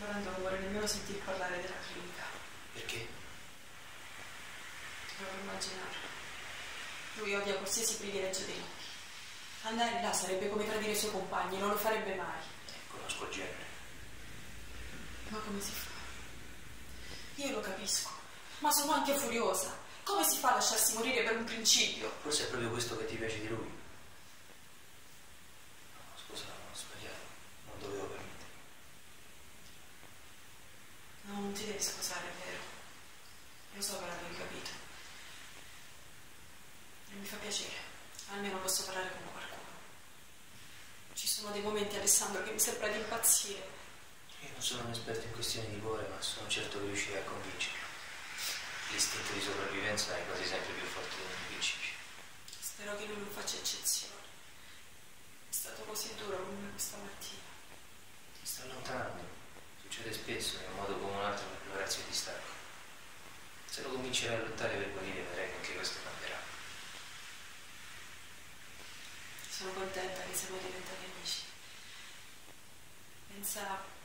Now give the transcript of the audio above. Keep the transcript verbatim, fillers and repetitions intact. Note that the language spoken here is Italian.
Lorenzo non vuole nemmeno sentir parlare della clinica. Perché? Ti provo a immaginare. Lui odia qualsiasi privilegio dei noi. Andare là sarebbe come tradire i suoi compagni, non lo farebbe mai. Eh, conosco il genere. Ma come si fa? Io lo capisco, ma sono anche furiosa. Come si fa a lasciarsi morire per un principio? Forse è proprio questo che ti piace di lui. No, scusa, ho sbagliato. Non dovevo permettermi. No, non ti devi scusare, è vero. Io so che l'avevi capito. E mi fa piacere. Almeno posso parlare con qualcuno. Ci sono dei momenti, Alessandro, che mi sembra di impazzire. Io non sono un esperto in questioni di cuore, ma sono certo che riuscirei a convincerlo. L'istinto di sopravvivenza è quasi sempre più forte dei miei principi. Spero che lui non faccia eccezione. È stato così duro con me questa mattina. Ti sta allontanando. Succede spesso, in un modo come un altro, per prepararsi al distacco. Se lo convincerai a lottare per guarire, vedrai che anche questo cambierà. Sono contenta che siamo diventati amici. Pensa